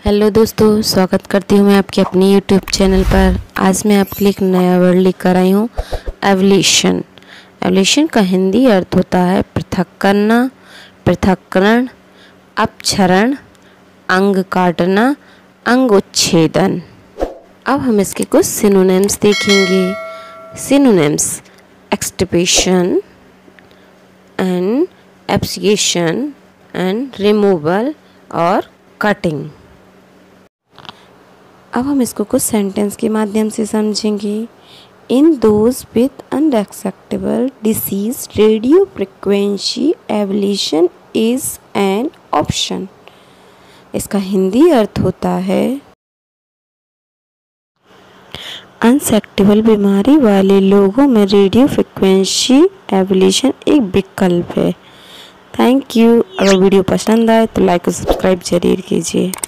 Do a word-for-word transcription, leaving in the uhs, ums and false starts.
Hello दोस्तों, स्वागत करती हूँ मैं आपके अपनी यूट्यूब चैनल पर। आज मैं आपके लिए एक नया वर्ड लेकर आई हूँ, एवोल्यूशन। एवोल्यूशन का हिंदी अर्थ होता है पृथक करना, पृथक्करण, अपक्षरण, अंग काटना, अंग उच्छेदन। अब हम इसके कुछ सिनोनिम्स देखेंगे। Synonyms: extirpation and ablation and removal और कटिंग। अब हम इसको कुछ सेंटेंस के माध्यम से समझेंगे। In those with unresectable disease radio frequency ablation is an option. इसका हिंदी अर्थ होता है अनसेक्टेबल बीमारी वाले लोगों में रेडियो फ्रिक्वेंसी एवोल्यूशन एक विकल्प है। Thank you. अगर वीडियो पसंद आए तो लाइक और सब्सक्राइब जरूर कीजिए।